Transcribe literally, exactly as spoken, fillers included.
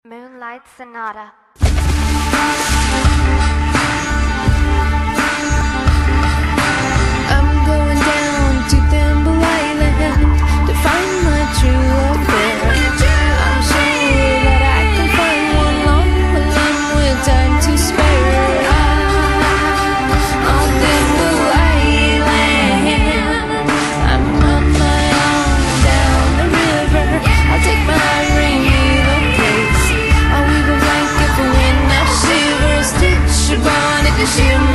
Moonlight Sonata. I'm going down to Thimble Island to find my true love there. I'm sure that I can find one long, alone with time to spare. On Thimble Island, I'm on my own down the river. I'll take my rainy little place. I'll weave a blanket for when I shiver, stitch a bonnet to shiver.